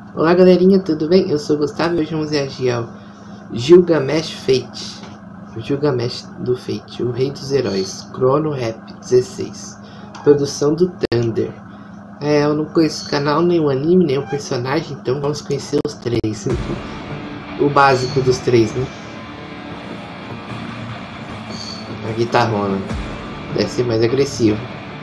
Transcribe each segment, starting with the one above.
Olá galerinha, tudo bem? Eu sou o Gustavo e hoje vamos reagir ao Gilgamesh Fate. O Gilgamesh do Fate, o Rei dos Heróis, Chrono Rap 16. Produção do Thunder. Eu não conheço o canal, nem o anime, nem o personagem, então vamos conhecer os três. O básico dos três, né? A guitarrona. Deve ser mais agressivo.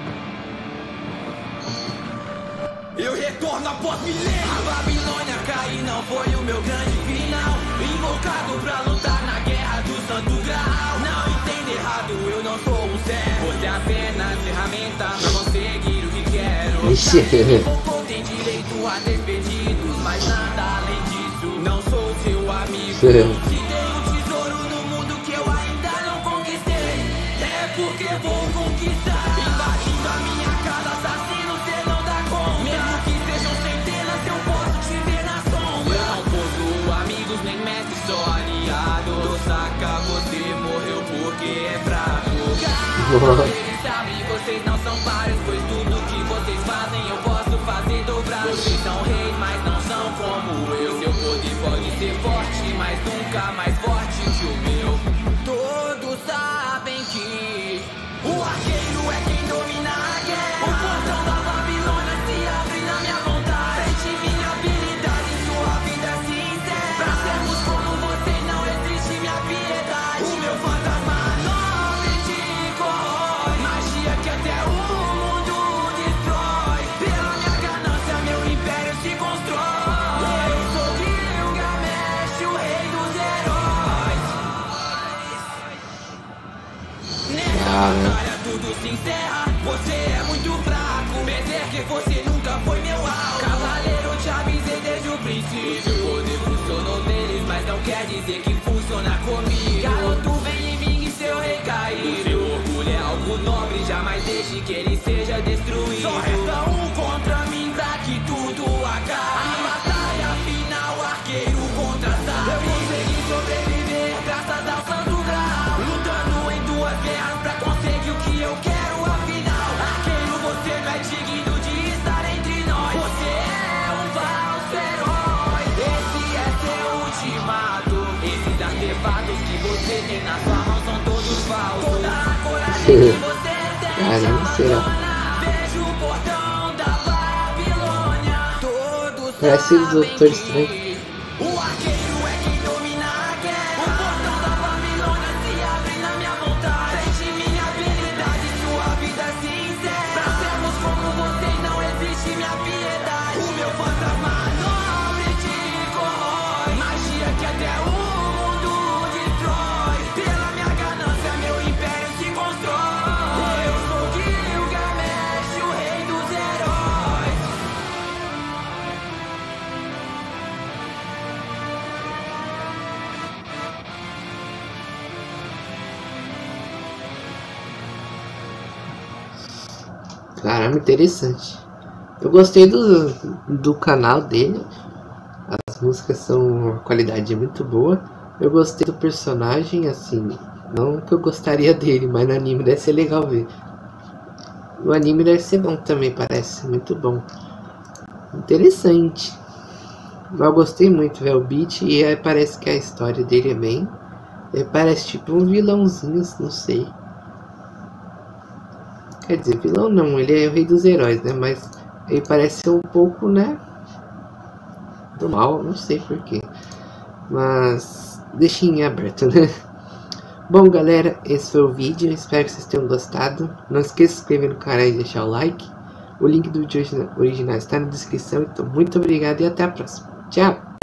Eu retorno após milênios. A Babilônia cair não foi o meu grande final. Invocado pra lutar na guerra do Santo Graal. Não entenda errado, eu não sou um servo. Você é apenas ferramenta pra conseguir o que quero. Invocou tem direito a ter pedidos, mas nada além disso. Não sou seu amigo. Se tem um tesouro no mundo que eu ainda não conquistei, é porque vou conquistar. Invadindo a minha casa, assassino, cê não dá conta. Mesmo que sejam centenas, eu posso te ver na sombra. Eu não possuo amigos, nem mestre, só aliado. Saca, você morreu porque é fraco. Eles sabem, vocês não são vários, pois tudo que vocês fazem eu posso fazer dobrar. Vocês são reis, mas não são como eu. Seu poder pode ser forte, mas nunca mais forte que o meu. Todos sabem que o arqueiro é quem domina a guerra. O portão da Babilônia se abre na minha vontade. Sente minha habilidade, sua vida se encerra. Pra sermos como você não existe minha piedade. O meu fantasma nobre te corrói. Magia que até o mundo destrói. Pela minha ganância meu império se constrói. Eu sou Gilgamesh, o rei dos heróis. Batalha tudo se encerra, você é muito fraco. Berserker, você nunca foi meu alvo. Cavaleiro, eu te avisei desde o princípio. O poder funcionou neles, mas não quer dizer que funciona comigo. Garoto, vem e vingue seu rei caído. Seu orgulho é algo nobre, jamais deixe que ele seja destruído. Só resta um contra mim pra que tudo acabe. A batalha final, arqueiro contra sabe. Eu consegui sobreviver graças ao Santo Graal. Lutando em duas guerras pra conseguir o que eu quero. Afinal, arqueiro, você não é digno de estar entre nós. Você é um falso herói. Esse é seu ultimato. Esses artefatos que você tem na sua mão são todos falsos. Toda a coragem que você tem vejo o portão da Babilônia. Todos Parece o sabem Doutor Estranho. que o arqueiro é quem domina a guerra. O portão da Babilônia se abre na minha vontade. Sente minha habilidade, sua vida se encerra. Pra sermos como você não existe minha piedade. O meu fantasma nobre te corrói. Magia que até o mundo destrói. Pela minha ganância meu império se constrói. Eu sou Gilgamesh, o rei dos heróis. Caramba, interessante. Eu gostei do canal dele. As músicas são uma qualidade muito boa. Eu gostei do personagem, assim, não que eu gostaria dele, mas no anime deve ser legal ver. O anime deve ser bom também, parece muito bom. Interessante. Eu gostei muito, ver o beat, e aí parece que a história dele é bem... Ele parece tipo um vilãozinho, não sei. Quer dizer, vilão não, ele é o rei dos heróis, né? Mas ele parece ser um pouco, né? Do mal, não sei porquê. Mas deixem em aberto, né? Bom, galera, esse foi o vídeo. Espero que vocês tenham gostado. Não esqueça de se inscrever no canal e deixar o like. O link do vídeo original está na descrição. Então, muito obrigado e até a próxima. Tchau!